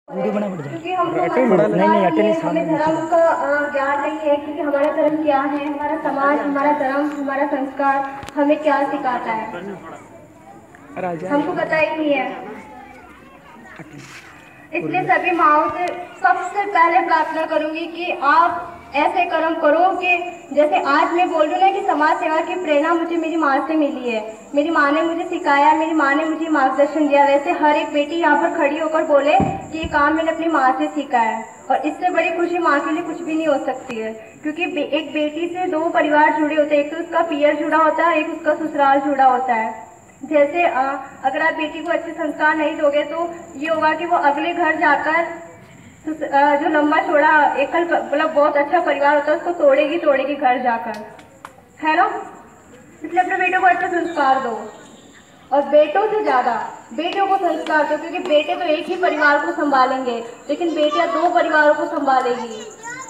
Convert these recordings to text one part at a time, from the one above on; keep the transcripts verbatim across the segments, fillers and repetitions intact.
क्योंकि हमको नहीं नहीं अटेंडेंस हमें धर्म का ज्ञान नहीं है, क्योंकि हमारा धर्म क्या है, हमारा समाज, हमारा धर्म, हमारा संस्कार हमें क्या सिखाता है, हमको पता ही नहीं है। इसलिए सभी माओ से सबसे पहले प्रार्थना करूंगी कि आप ऐसे कर्म करो कि जैसे आज मैं बोल रही हूँ ना कि समाज सेवा की प्रेरणा मुझे मेरी माँ से मिली है, मेरी माँ ने मुझे सिखाया, मेरी माँ ने मुझे मार्गदर्शन दिया, वैसे हर एक बेटी यहाँ पर खड़ी होकर बोले कि ये काम मैंने अपनी माँ से सीखा है। और इससे बड़ी खुशी माँ के लिए कुछ भी नहीं हो सकती है, क्योंकि एक बेटी से दो परिवार जुड़े होते हैं, एक तो उसका पियर जुड़ा होता है, एक उसका ससुराल जुड़ा होता है। जैसे आ, अगर आप बेटी को अच्छे संस्कार नहीं दोगे तो ये होगा कि वो अगले घर जाकर जो लंबा चौड़ा एकल मतलब बहुत अच्छा परिवार होता है उसको तोड़ेगी तोड़ेगी घर जाकर, है ना। इसलिए अपने बेटों को अच्छे संस्कार दो, और बेटों से ज्यादा बेटियों को संस्कार दो, क्योंकि बेटे तो एक ही परिवार को संभालेंगे, लेकिन बेटियां दो परिवारों को संभालेगी।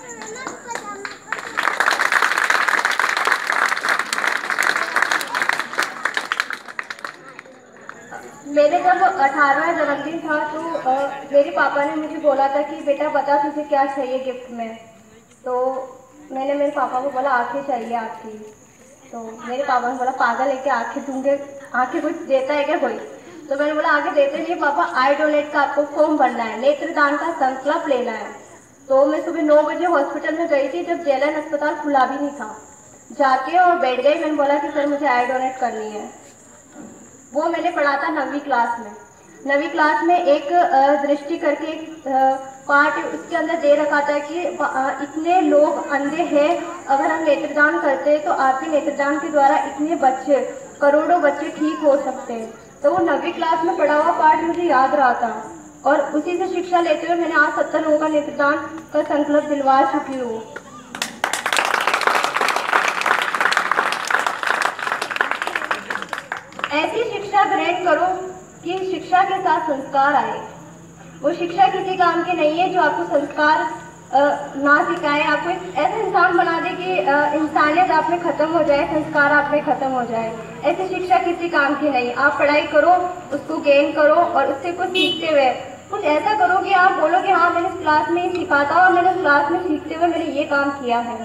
मेरे जब अठारहवां जन्मदिन था तो आ, मेरे पापा ने मुझे बोला था कि बेटा बता तुझे क्या चाहिए गिफ्ट में। तो मैंने मेरे पापा को बोला आंखें चाहिए आपकी। तो मेरे पापा ने बोला पागल है क्या, आंखें दूंगे, आंखें कुछ देता है क्या कोई। तो मैंने बोला आंखें देते नहीं पापा, आई डोनेट का आपको फॉर्म भरना है, नेत्रदान का संकल्प लेना है। तो मैं सुबह नौ बजे हॉस्पिटल में गई थी, जब जेएलएन अस्पताल खुला भी नहीं था, जाके और बैठ गई। मैंने बोला कि सर मुझे आई डोनेट करनी है। वो मैंने पढ़ा था नवीं क्लास में। नवीं क्लास में एक दृष्टि करके एक पार्ट उसके अंदर दे रखा था कि इतने लोग अंधे हैं, अगर हम नेत्रदान करते हैं तो आपके नेत्रदान के द्वारा इतने बच्चे, करोड़ों बच्चे ठीक हो सकते हैं। तो वो नवीं क्लास में पढ़ा हुआ पार्ट मुझे याद रहा था, और उसी से शिक्षा लेते हुए मैंने आज सत्तर लोगों का नेत्रदान का संकल्प दिलवा चुकी हूँ। ऐसी शिक्षा ग्रहण करो कि शिक्षा के साथ संस्कार आए। वो शिक्षा किसी काम की नहीं है जो आपको संस्कार ना सिखाए, आपको एक ऐसा इंसान बना दे कि इंसानियत आप में खत्म हो जाए, संस्कार आप में खत्म हो जाए। ऐसी शिक्षा किसी काम की नहीं। आप पढ़ाई करो, उसको गेन करो, और उससे कुछ सीखते हुए कुछ ऐसा करो कि आप बोलो कि हाँ मैंने इस क्लास में ये सीखा था और मैंने इस क्लास में सीखते हुए मैंने ये काम किया है।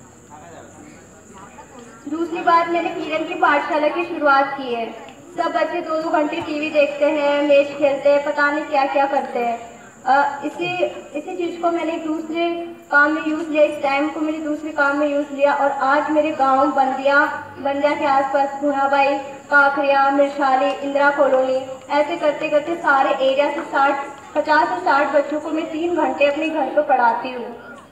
दूसरी बात, मैंने किरण की पाठशाला की शुरुआत की है। सब बच्चे दो दो घंटे टीवी देखते हैं, मैच खेलते हैं, पता नहीं क्या क्या करते हैं। इसी इसी चीज़ को मैंने दूसरे काम में यूज़ लिया, इस टाइम को मैंने दूसरे काम में यूज़ लिया, और आज मेरे गांव बंदिया बंदिया के आसपास भुनाबाई, काखरिया, मिर्शाली, इंदिरा कॉलोनी, ऐसे करते करते सारे एरिया से साठ पचास से साठ बच्चों को मैं तीन घंटे अपने घर पर पढ़ाती हूँ।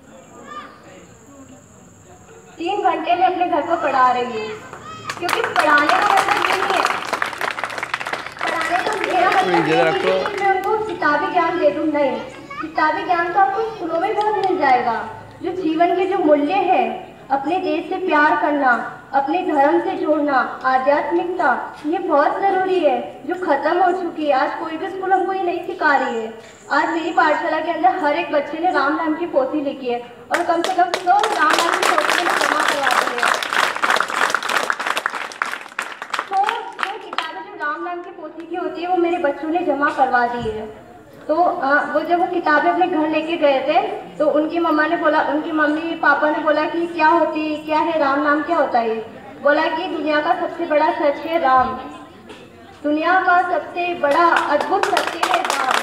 तीन घंटे में अपने घर पर पढ़ा रही हूँ, क्योंकि पढ़ाने का मतलब ये नहीं है, पढ़ाने का मेरा मतलब ये नहीं है कि मैं उनको किताबी ज्ञान दे दूँ, नहीं। किताबी ज्ञान तो आपको स्कूलों में बहुत मिल जाएगा। जो जीवन के जो मूल्य है, अपने देश से प्यार करना, अपने धर्म से जोड़ना, आध्यात्मिकता, ये बहुत ज़रूरी है, जो खत्म हो चुकी है। आज कोई भी स्कूल हमको ये नहीं सिखा रही है। आज मेरी पाठशाला के अंदर हर एक बच्चे ने राम नाम की पोथी लिखी है, और कम से कम सौ राम नाम की पोथी में जमा करवाती है। तो जो किताबें जो राम नाम की पोथी की होती है वो मेरे बच्चों ने जमा करवा दी है। तो आ, वो जब वो किताबें अपने घर लेके गए थे तो उनकी मम्मा ने बोला, उनकी मम्मी पापा ने बोला कि क्या होती क्या है राम नाम, क्या होता है। बोला कि दुनिया का सबसे बड़ा सच है राम, दुनिया का सबसे बड़ा अद्भुत सत्य है राम।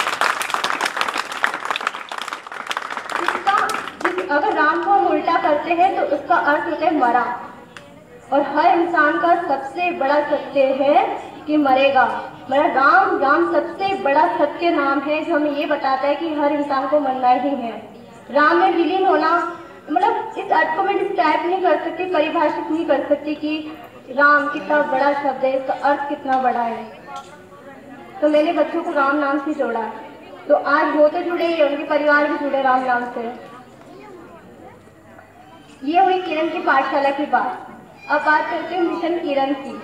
जिसका जिस, अगर राम को हम उल्टा करते हैं तो उसका अर्थ होता है मरा, और हर इंसान का सबसे बड़ा सत्य है कि मरेगा। मेरा राम राम सबसे बड़ा सत्य नाम है जो हमें ये बताता है कि हर इंसान को मरना ही है। राम में विलीन होना, मतलब इस अर्थ को मैं डिस्क्राइब नहीं कर सकती, परिभाषित नहीं कर सकती कि राम कितना बड़ा शब्द है, इसका अर्थ कितना बड़ा है। तो मैंने बच्चों को राम नाम से जोड़ा, तो आज वो तो जुड़े ही, उनके परिवार भी जुड़े राम नाम से। ये हुई किरण की पाठशाला की बात। अब बात करते हैं मिशन किरण की।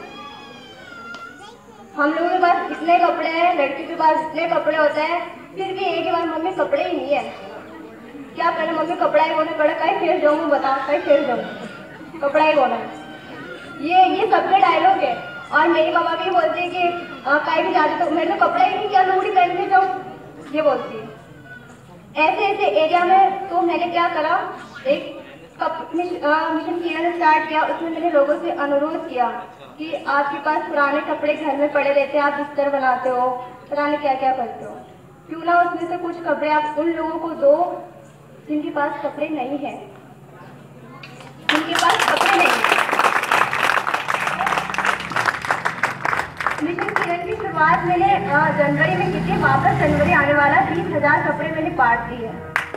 हम लोगों के पास इतने कपड़े हैं, लड़कियों के पास इतने कपड़े होते हैं, फिर भी एक ही बार मम्मी कपड़े ही नहीं है, क्या करें मम्मी, कपड़ा ही होने पड़ा, कहीं फिर जाऊँ, बता कहीं फिर जाऊँ, कपड़ा ही होना है। ये ये सबके डायलॉग है। और मेरी मामा भी बोलती है कि कहीं भी जाती तो मैंने कपड़ा ही नहीं, क्या लूड़ी पहन के जाऊँ, ये बोलती है। ऐसे ऐसे एरिया में तो मैंने क्या करा, एक कप मिशन किरण स्टार्ट किया। उसमें मैंने लोगों से अनुरोध किया कि आपके पास पुराने कपड़े घर में पड़े रहते हैं, आप बिस्तर बनाते हो, पता नहीं क्या क्या करते हो, क्यों ना उसमें से कुछ कपड़े आप उन लोगों को दो जिनके पास कपड़े नहीं हैं, जिनके पास कपड़े नहीं हैं। मिशन किरण की शुरुआत मैंने जनवरी में की थी। वापस जनवरी आने वाला तीस हजार कपड़े मैंने बांट दिए।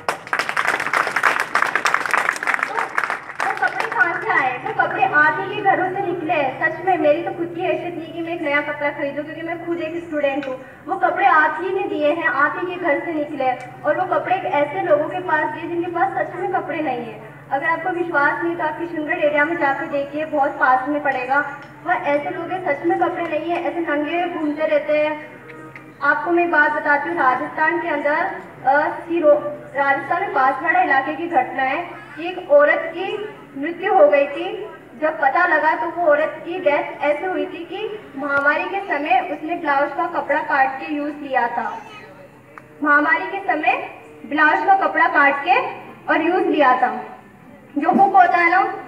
तो कपड़े आप ही के घरों से निकले। सच में मेरी तो खुद की हैसियत नहीं कि मैं एक नया कपड़ा खरीदूं, क्योंकि मैं खुद एक स्टूडेंट हूँ। वो कपड़े आप ही ने दिए हैं, आप ही के घर से निकले, और वो कपड़े ऐसे लोगों के पास दिए जिनके पास सच में कपड़े नहीं है। अगर आपको विश्वास नहीं तो आप किशनगढ़ एरिया में जाकर देखिए, बहुत पास में पड़ेगा। वह ऐसे लोग हैं सच में कपड़े नहीं है, ऐसे नंगे घूमते रहते हैं। आपको मैं बात बताती हूँ, राजस्थान के अंदर सिरो राजस्थान में बांसवाड़ा इलाके की घटना है। एक औरत की मृत्यु हो गई थी। जब पता लगा तो वो औरत की डेथ ऐसे हुई थी कि महामारी के समय उसने ब्लाउज का कपड़ा काट के यूज लिया था। महामारी के समय ब्लाउज का कपड़ा काट के और यूज लिया था। जो हुक होता है ना,